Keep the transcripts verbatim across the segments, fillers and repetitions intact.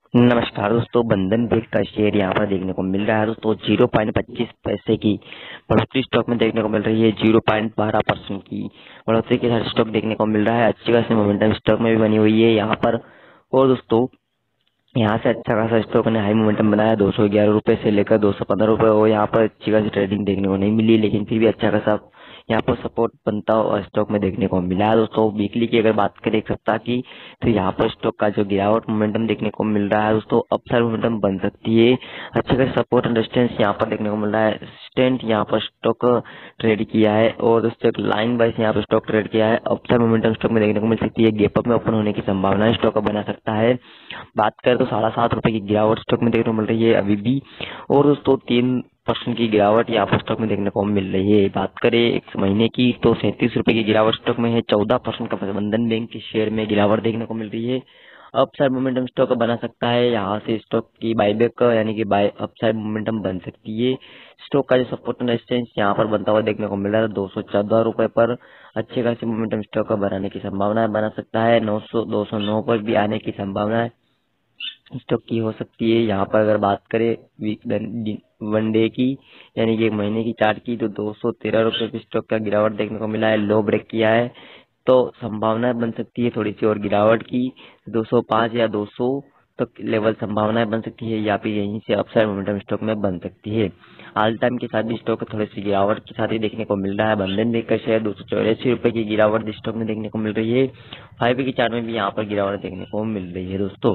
नमस्कार दोस्तों, बंधन बैंक का शेयर यहाँ पर देखने को मिल रहा है दोस्तों। जीरो पॉइंट पच्चीस पैसे की बढ़ोतरी स्टॉक में देखने को मिल रही है। जीरो पॉइंट बारह परसेंट की बढ़ोतरी के साथ स्टॉक देखने को मिल रहा है। अच्छी खासी मोमेंटम स्टॉक में भी बनी हुई है यहाँ पर। और दोस्तों, यहाँ से अच्छा खासा स्टॉक ने हाई मोमेंटम बनाया। दो सौ ग्यारह रुपए से लेकर दो सौ पंद्रह रुपए और यहाँ पर अच्छी खासी ट्रेडिंग देखने को नहीं मिली, लेकिन फिर भी अच्छा खासा यहाँ पर सपोर्ट बनता हुआ स्टॉक में देखने को मिला है दोस्तों। वीकली की अगर बात करें एक सप्ताह की, तो यहाँ पर स्टॉक का जो गिरावट मोमेंटम देखने को मिल रहा है दोस्तों, अपसाइड मोमेंटम बन सकती है। अच्छे खासे सपोर्ट एंड रेजिस्टेंस यहाँ पर देखने को मिल रहा है। स्टैंड यहाँ पर स्टॉक ट्रेड किया है और दोस्तों एक लाइन वाइज यहाँ पर स्टॉक ट्रेड किया है। अपसाइड मोमेंटम स्टॉक में देखने को मिल सकती है। गैप अप में ओपन होने की संभावना स्टॉक का बना सकता है। बात करें तो साढ़े सात रुपए की गिरावट स्टॉक में देखने को मिल रही है अभी भी। और दोस्तों तीन परसेंट की गिरावट यहाँ पर स्टॉक में देखने को मिल रही है। बात करें एक महीने की, तो सैंतीस रुपए की गिरावट स्टॉक में है। चौदह परसेंट का बंधन बैंक के शेयर में गिरावट देखने को मिल रही है। अपसाइड मोमेंटम स्टॉक बना सकता है। यहाँ से स्टॉक की बायबैक यानी कि बाय अपसाइड मोमेंटम बन सकती है। स्टॉक का जो सपोर्ट एंड रेजिस्टेंस यहाँ पर बनता हुआ देखने को मिल रहा है दो सौ चौदह रुपए पर। अच्छे खासी मोमेंटम स्टॉक का बनाने की संभावना है, बना सकता है। नौ सौ दो सौ नौ पर भी आने की संभावना है स्टॉक की हो सकती है। यहाँ पर अगर बात करें वीक वन डे की यानी कि एक महीने की चार्ट की, तो दो सौ तेरह रुपए पे स्टॉक का गिरावट देखने को मिला है। लो ब्रेक किया है, तो संभावनाएं बन सकती है थोड़ी सी और गिरावट की। दो सौ पाँच या दो सौ तक लेवल संभावनाएं बन सकती है, या फिर यहीं से अपसाइड मोमेंटम स्टॉक में बन सकती है। ऑल टाइम के साथ भी स्टॉक थोड़ी सी गिरावट के साथ ही देखने को मिल रहा है। बंधन बैंक का शेयर दो सौ चौरासी रुपए की गिरावट स्टॉक में देखने को मिल रही है। फाइव की चार्ट में भी यहाँ पर गिरावट देखने को मिल रही है दोस्तों।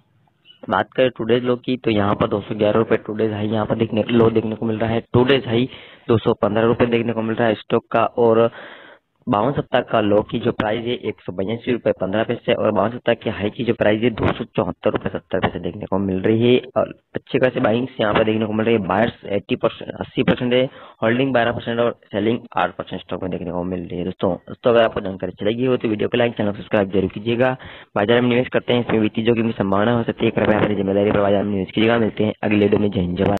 बात करें टूडेज लो की, तो यहाँ पर दो सौ ग्यारह रुपए टूडेज हाई यहाँ पर देखने लो देखने को मिल रहा है। टूडेज हाई दो सौ पंद्रह रुपए देखने को मिल रहा है स्टॉक का। और बावन सप्ताह का लो की जो प्राइस है एक सौ बयासी रुपए पंद्रह पैसे और बावन सप्ताह की हाई की जो प्राइस है दो सौ चौहत्तर रुपए सत्तर पैसे देखने को मिल रही है। और अच्छे खासे बाइंग्स यहाँ पर देखने को मिल रही है। बायर्स एट्टी परसेंट अस्सी परसेंट है, होल्डिंग बारह परसेंट और सेलिंग आठ परसेंट स्टॉक में देखने को मिल रही है दोस्तों। दोस्तों अगर आपको जानकारी अच्छी लगी हो तो वीडियो को लाइक, चैनल सब्सक्राइब जरूर कीजिएगा। बाजार में निवेश करते हैं, इसमें वित्तीय जोखिम की संभावना हो सकती है। कृपया अपनी जिम्मेदारी पर बाजार में निवेश कीजिएगा। मिलते हैं अगले वीडियो में। जय हिंद, जय भारत।